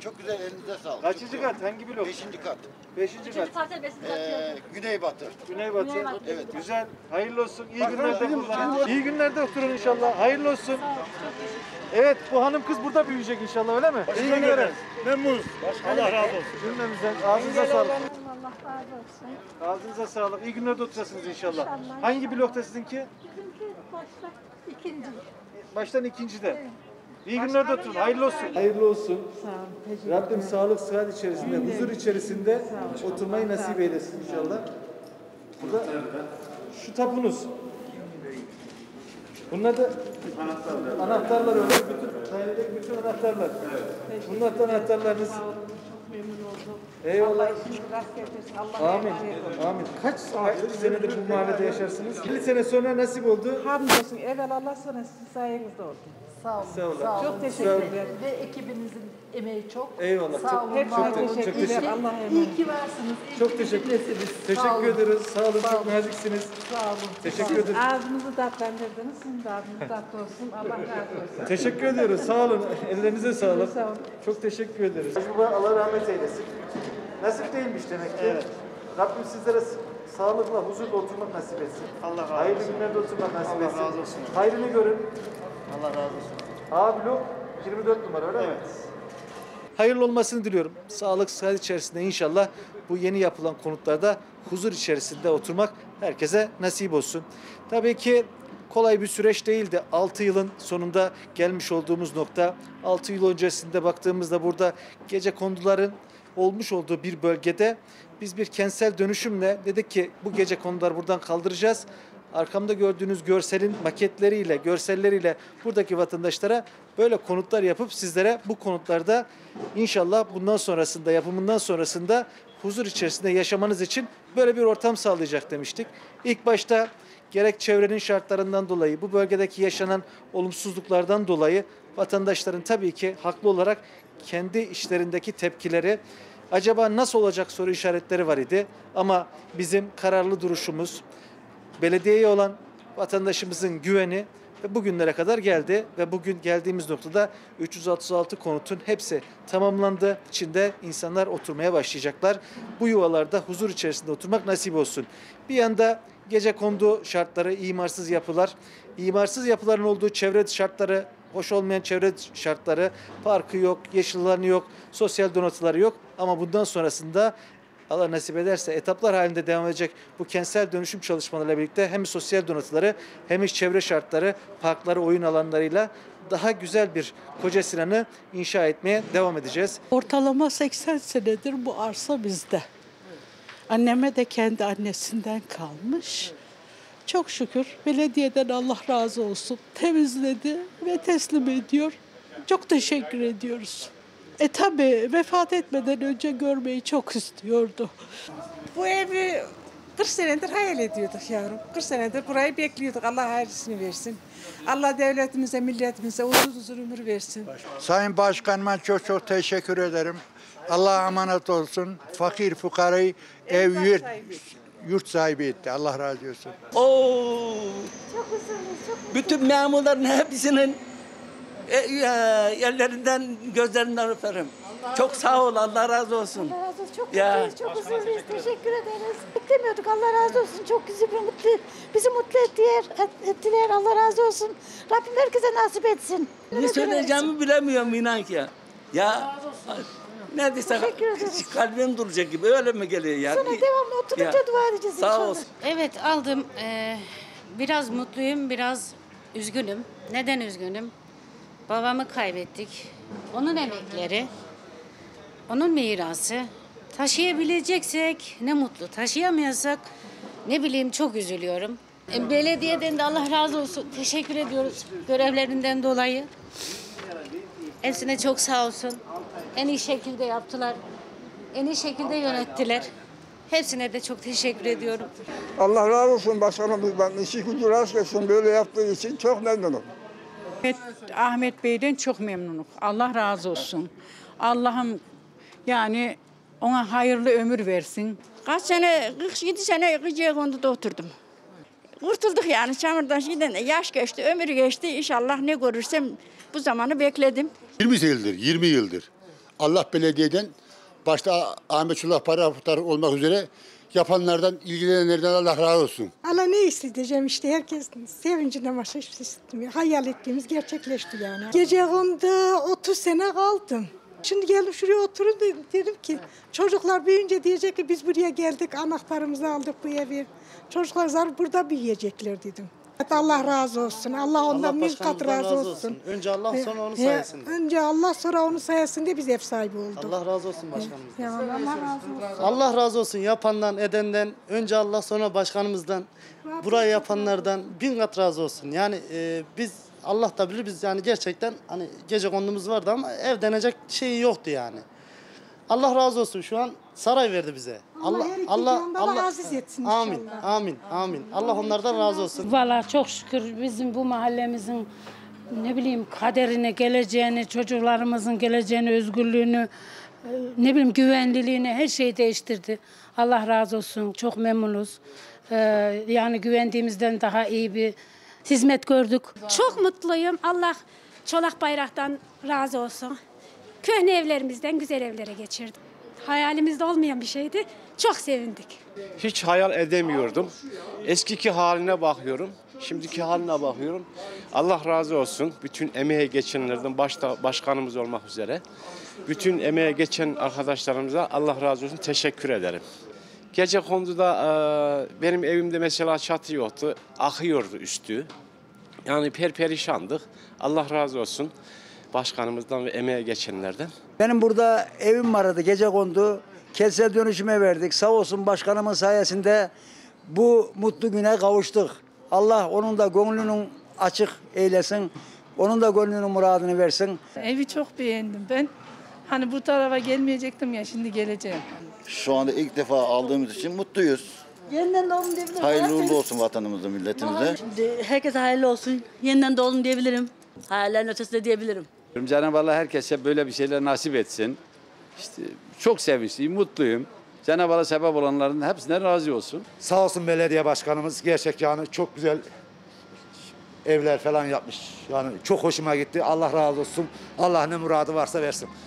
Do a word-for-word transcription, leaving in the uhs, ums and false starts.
Çok güzel, elinize sağlık. Kaçıncı kat? Hangi blok? Beşinci kat. Beşinci kat. Ee, Güneybatı. Güneybatı. Evet. Güzel. Hayırlı olsun. İyi günlerde kullanın. İyi günlerde oturun inşallah. Hayırlı olsun. Evet, bu hanım kız burada büyüyecek inşallah, öyle mi? İyi günler. Memnunuz. Allah razı olsun. Cümlemizden. Ağzınıza sağlık. Allah razı olsun. Ağzınıza sağlık. İyi günlerde oturasınız inşallah. İnşallah. Hangi blokta sizinki? Bizimki başta ikinci. Baştan ikincide. İyi günlerde oturun. Hayırlı olsun. Hayırlı olsun. Sağ olun. Teşekkür Rabbim sağlık, sıhhat içerisinde, huzur içerisinde oturmayı nasip eylesin inşallah. Burada şu tapunuz. Bunlar da anahtarlar öyle. Bütün, dairedeki bütün anahtarlar. Bunlar da anahtarlarınız. Memnun oldum. Eyvallah. İşinizi rast getirsin. Allah Amin. Amin. Kaç senedir bu mahallede yaşarsınız? elli sene sonra nasip oldu. Hamdolsun. Evvel Allah sonra sizin sayenizde oldu. Sağ olun. Sağ olun. Sağ olun. Çok teşekkür Sağ olun. ederim. Ve ekibinizin emeği çok. Eyvallah. Sağ Çok- olun. Hepsine var olun. teşekkürler. Allah'a emanet. İyi ki varsınız. İyi Çok ki teşekkür bizimlesiniz. Sağ Teşekkür olun. ederiz. Sağ olun. Sağ Çok olun. naziksiniz. Sağ olun. Teşekkür ederim. Ağzınızı tatlandırdınız. Sizin de ağzınız tatlı olsun. Allah razı olsun. Teşekkür ediyoruz. Sağ olun. Ellerinize sağlık. Sağ olun. Çok teşekkür ederiz. Baba Allah rahmet eylesin. Nasip değilmiş demek ki. Evet. Rabbim sizlere sağlıkla, huzurla oturmak nasip etsin. Allah razı olsun. Hayırlı günlerde oturmak nasip Allah etsin. razı olsun. Hayrını görün. Allah razı olsun. A blok yirmi dört numara, öyle mi? Evet. Hayırlı olmasını diliyorum. Sağlık, sıhhat içerisinde inşallah bu yeni yapılan konutlarda huzur içerisinde oturmak herkese nasip olsun. Tabii ki kolay bir süreç değildi. altı yılın sonunda gelmiş olduğumuz nokta. altı yıl öncesinde baktığımızda burada gecekonduların olmuş olduğu bir bölgede biz bir kentsel dönüşümle dedik ki bu gecekonduları buradan kaldıracağız. Arkamda gördüğünüz görselin maketleriyle, görselleriyle buradaki vatandaşlara böyle konutlar yapıp sizlere bu konutlarda inşallah bundan sonrasında, yapımından sonrasında huzur içerisinde yaşamanız için böyle bir ortam sağlayacak demiştik. İlk başta gerek çevrenin şartlarından dolayı, bu bölgedeki yaşanan olumsuzluklardan dolayı vatandaşların tabii ki haklı olarak kendi işlerindeki tepkileri, acaba nasıl olacak soru işaretleri var idi. Ama bizim kararlı duruşumuz, belediyeye olan vatandaşımızın güveni ve bugünlere kadar geldi ve bugün geldiğimiz noktada üç yüz otuz altı konutun hepsi tamamlandı. İçinde insanlar oturmaya başlayacaklar. Bu yuvalarda huzur içerisinde oturmak nasip olsun. Bir yanda gecekondu şartları, imarsız yapılar, imarsız yapıların olduğu çevre şartları, hoş olmayan çevre şartları, parkı yok, yeşil alanı yok, sosyal donatıları yok. Ama bundan sonrasında Allah nasip ederse etaplar halinde devam edecek bu kentsel dönüşüm çalışmalarıyla birlikte hem sosyal donatıları hem çevre şartları, parkları, oyun alanlarıyla daha güzel bir Kocasinan'ı inşa etmeye devam edeceğiz. Ortalama seksen senedir bu arsa bizde. Anneme de kendi annesinden kalmış. Çok şükür belediyeden Allah razı olsun temizledi ve teslim ediyor. Çok teşekkür ediyoruz. E tabi vefat etmeden önce görmeyi çok istiyordu. Bu evi kırk senedir hayal ediyorduk yavrum. kırk senedir burayı bekliyorduk. Allah hayırlısını versin. Allah devletimize, milletimize uzun uzun ömür versin. Sayın Başkanıma çok çok teşekkür ederim. Allah'a emanet olsun. Fakir fukarayı ev yurt, yurt sahibi etti. Allah razı olsun. Oo. Bütün memurların hepsinin e, e, yerlerinden, gözlerinden öperim. Çok sağ ol, Allah razı olsun. Allah razı olsun. Çok Ya. mutluyuz, çok huzurluyuz. Teşekkür ederiz. Beklemiyorduk. Allah razı olsun. Çok güzel bir mutlu, bizi mutlu ettiler, ettiler. Allah razı olsun. Rabbim herkese nasip etsin. Ne söyleyeceğimi bilemiyorum inan ki. Ya neredeyse Teşekkür ederiz. kalbim duracak gibi öyle mi geliyor ya? Sonra devamlı oturunca Ya. dua edeceğiz Sağ inşallah. olsun. Evet aldım. Ee, biraz mutluyum, biraz üzgünüm. Neden üzgünüm? Babamı kaybettik. Onun emekleri, onun mirası. Taşıyabileceksek ne mutlu. Taşıyamıyorsak ne bileyim çok üzülüyorum. E, belediyeden de Allah razı olsun. Teşekkür ediyoruz görevlerinden dolayı. Hepsine çok sağ olsun. En iyi şekilde yaptılar. En iyi şekilde yönettiler. Hepsine de çok teşekkür ediyorum. Allah razı olsun başkanımızdan. İşi gücü rast gelsin, böyle yaptığı için çok memnunum. Ahmet, Ahmet Bey'den çok memnunum. Allah razı olsun. Allah'ım yani ona hayırlı ömür versin. Kaç sene, kırk yedi sene Gecekondu'da oturdum. Kurtulduk yani çamurdan şeyden yaş geçti, ömür geçti. İnşallah ne görürsem bu zamanı bekledim. yirmi yıldır, yirmi yıldır. Allah belediyeden başta Ahmetullah Paraftar olmak üzere yapanlardan, ilgilenenlerden Allah razı olsun. Allah ne isteyeceğim işte herkesin sevincinden başka hiçbir şey istemiyor. Hayal ettiğimiz gerçekleşti yani. Gece onda otuz sene kaldım. Şimdi geldim şuraya oturun dedim, dedim ki çocuklar büyüyünce diyecek ki biz buraya geldik anahtarımızı aldık bu evi. Çocuklar zaten burada büyüyecekler dedim. Allah razı olsun. Allah ondan bin kat razı olsun. Önce Allah sonra onun He, sayesinde. Önce Allah sonra onun sayesinde biz ev sahibi olduk. Allah razı olsun başkanımızdan. Ya Allah razı olsun. Allah razı olsun yapandan, edenden, önce Allah sonra başkanımızdan, burayı yapanlardan bin kat razı olsun. Yani e, biz Allah da bilir biz yani gerçekten hani gece kondumuz vardı ama ev denecek şey yoktu yani. Allah razı olsun şu an saray verdi bize. Allah her iki cihanda da aziz etsin inşallah. Amin, amin, amin. Allah onlardan razı olsun. Vallahi çok şükür bizim bu mahallemizin ne bileyim kaderine, geleceğini, çocuklarımızın geleceğini, özgürlüğünü, e, ne bileyim güvenliliğini her şeyi değiştirdi. Allah razı olsun. Çok memnunuz. Ee, yani güvendiğimizden daha iyi bir hizmet gördük. Çok mutluyum. Allah Çolak Bayrak'tan razı olsun. Köhne evlerimizden güzel evlere geçirdim. Hayalimizde olmayan bir şeydi. Çok sevindik. Hiç hayal edemiyordum. Eskiki haline bakıyorum. Şimdiki haline bakıyorum. Allah razı olsun. Bütün emeğe geçenlerden başta başkanımız olmak üzere. Bütün emeğe geçen arkadaşlarımıza Allah razı olsun. Teşekkür ederim. Gecekondu'da e, benim evimde mesela çatı yoktu. Akıyordu üstü. Yani perperişandık. Allah razı olsun. Başkanımızdan ve emeğe geçenlerden. Benim burada evim vardı, gecekondu. Kentsel dönüşüme verdik. Sağ olsun başkanımın sayesinde bu mutlu güne kavuştuk. Allah onun da gönlünün açık eylesin. Onun da gönlünün muradını versin. Evi çok beğendim ben. Hani bu tarafa gelmeyecektim ya şimdi geleceğim. Şu anda ilk defa aldığımız için mutluyuz. Yeniden doğdum diyebilirim. Hayırlı uğurlu olsun vatanımıza, milletimize. Herkese hayırlı olsun. Yeniden doğdum diyebilirim. Hayallerin ötesinde diyebilirim. Cenab-ı Allah herkese böyle bir şeyler nasip etsin. İşte çok sevinçliyim, mutluyum. Cenab-ı Allah sebep olanların hepsinden razı olsun. Sağ olsun belediye başkanımız gerçekten yani çok güzel evler falan yapmış. Yani çok hoşuma gitti. Allah razı olsun. Allah ne muradı varsa versin.